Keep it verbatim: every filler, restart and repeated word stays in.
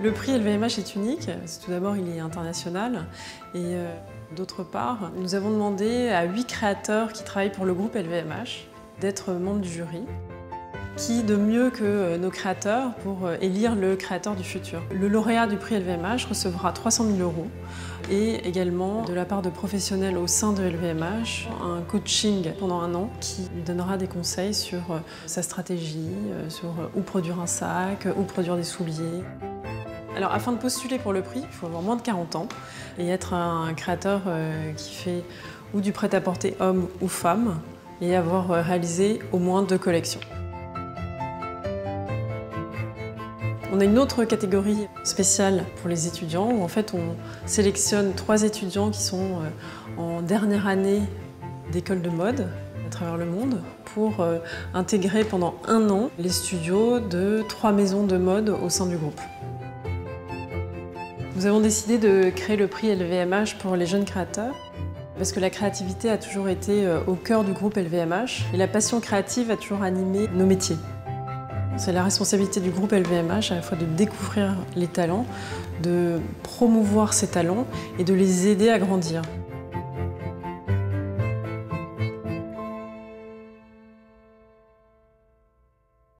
Le prix L V M H est unique. Tout d'abord, il est international. Et euh, d'autre part, nous avons demandé à huit créateurs qui travaillent pour le groupe L V M H d'être membres du jury. Qui de mieux que nos créateurs pour élire le créateur du futur. Le lauréat du prix L V M H recevra trois cent mille euros et également de la part de professionnels au sein de L V M H, un coaching pendant un an qui lui donnera des conseils sur sa stratégie, sur où produire un sac, où produire des souliers. Alors afin de postuler pour le prix, il faut avoir moins de quarante ans et être un créateur qui fait ou du prêt-à-porter homme ou femme et avoir réalisé au moins deux collections. On a une autre catégorie spéciale pour les étudiants où en fait on sélectionne trois étudiants qui sont en dernière année d'école de mode à travers le monde pour intégrer pendant un an les studios de trois maisons de mode au sein du groupe. Nous avons décidé de créer le prix L V M H pour les jeunes créateurs parce que la créativité a toujours été au cœur du groupe L V M H et la passion créative a toujours animé nos métiers. C'est la responsabilité du groupe L V M H à la fois de découvrir les talents, de promouvoir ces talents et de les aider à grandir.